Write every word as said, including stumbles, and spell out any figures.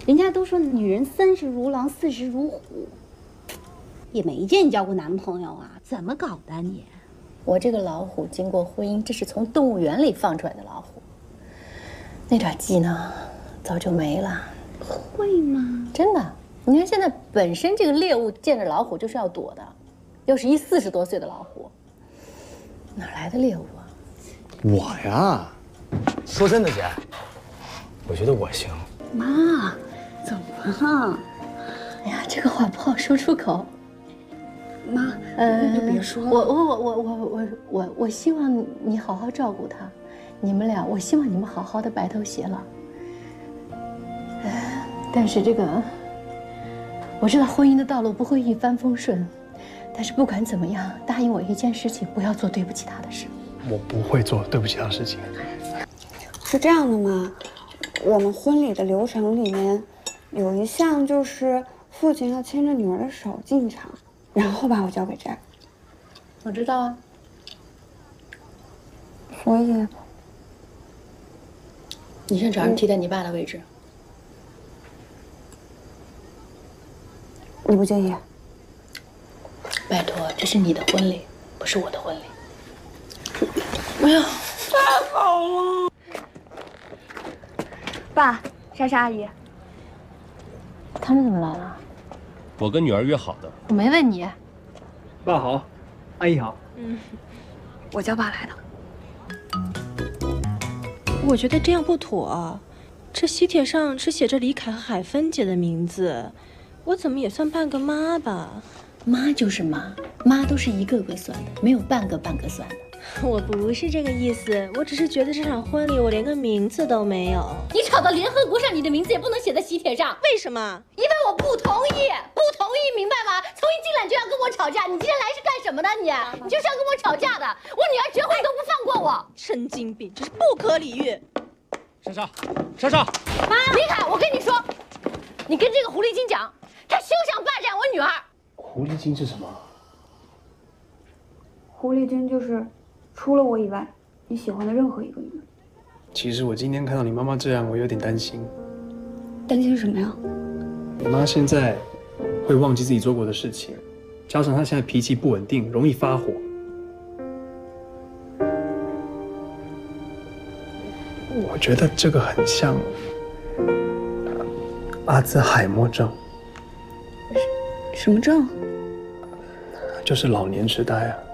人家都说女人三十如狼，四十如虎，也没见你交过男朋友啊？怎么搞的你？ 我这个老虎经过婚姻，这是从动物园里放出来的老虎，那点技能早就没了。 会吗？ 真的，你看现在本身这个猎物见着老虎就是要躲的，要是一四十多岁的老虎，哪来的猎物啊？ 我呀，说真的，姐，我觉得我行。 妈，怎么了？ 哎呀，这个话不好说出口。 妈， 呃， 那就别说了。 我我我我我我我我希望你好好照顾他，你们俩，我希望你们好好的白头偕老。呃，但是这个，我知道婚姻的道路不会一帆风顺，但是不管怎么样，答应我一件事情，不要做对不起他的事。 我不会做对不起他的事情。 是这样的吗？我们婚礼的流程里面有一项就是父亲要牵着女儿的手进场，然后把我交给这儿。 我知道啊。 所以， 你先找人替代你爸的位置。 你不介意？ 拜托，这是你的婚礼，不是我的婚礼。哎呀， 太好了！爸，莎莎阿姨， 他们怎么来了？ 我跟女儿约好的。 我没问你。 爸好，阿姨好。 嗯，我叫爸来的。 我觉得这样不妥，这喜帖上只写着李凯和海芬姐的名字，我怎么也算半个妈吧？ 妈就是妈，妈都是一个个算的，没有半个半个算的。 我不是这个意思，我只是觉得这场婚礼我连个名字都没有。 你吵到联合国上，你的名字也不能写在喜帖上。 为什么？ 因为我不同意，不同意，明白吗？从一进来就要跟我吵架，你今天来是干什么的？你你就是要跟我吵架的。我女儿结婚都不放过我， 神经病，真是不可理喻。 莎莎，莎莎， 妈，李凯，我跟你说，你跟这个狐狸精讲，他休想霸占我女儿。 狐狸精是什么？ 狐狸精就是除了我以外你喜欢的任何一个女人。 其实我今天看到你妈妈这样，我有点担心。 担心什么呀？ 你妈现在会忘记自己做过的事情，加上她现在脾气不稳定，容易发火。我觉得这个很像阿兹海默症。 什么症？ 就是老年痴呆啊。